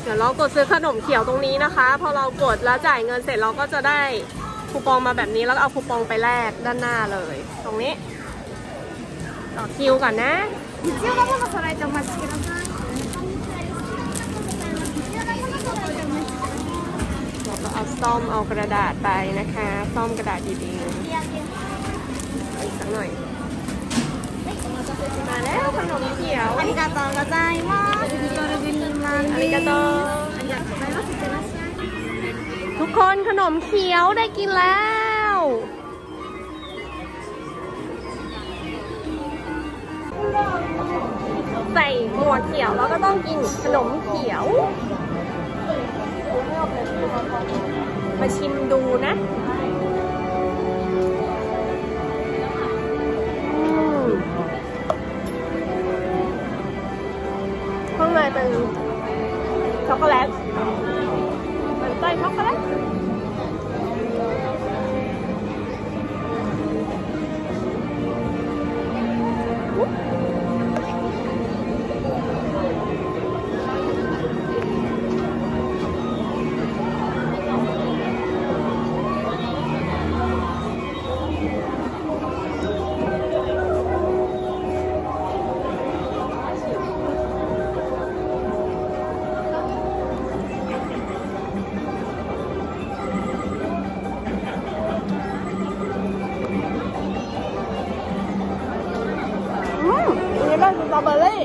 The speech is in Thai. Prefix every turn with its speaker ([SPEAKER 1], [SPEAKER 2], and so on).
[SPEAKER 1] ดี๋ยวเรากดซื้อขนมเขียวตรงนี้นะคะพอเรากดแล้วจ่ายเงินเสร็จเราก็จะได้คูปองมาแบบนี้แล้วก็เอาคูปองไปแลกด้านหน้าเลยตรงนี้ต่อคิวก่อนนะเราก็เอาซ่อมเอากระดาษไปนะคะซ่อมกระดาษดีๆอีกสักหน่อยมาแล้วขนมเขียวありがとうございますありがとうทุกคนขนมเขียวได้กินแล้วใส่หมวกเขียวแล้วก็ต้องกินขนมเขียวมาชิมดูนะข้างในเป็นช็อกโกแลตมันใส่ช็อกโกแลตนี่เป็นสตรอเบอรี่